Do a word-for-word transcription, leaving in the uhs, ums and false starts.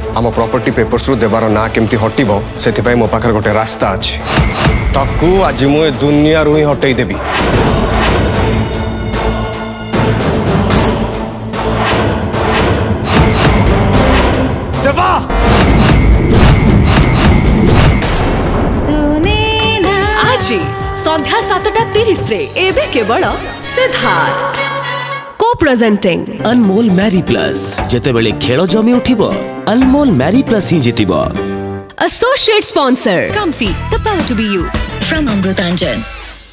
आम property papers रु देवार ना केमती हटिबो सेथिपाई मो पाखर गोटे रास्ता अछि ताकू आज मु ए दुनिया रु ही हटई देबी। देवा आज संध्या सातटा तीस रे एबे केवल सिद्धार्थ को प्रेजेंटिंग अनमोल मैरी प्लस जेते बेले खेल जमी उठिबो अनमोल मैरी प्लस ही जितिबो। Associate sponsor Comfy, the power to be you from Amrutanjan।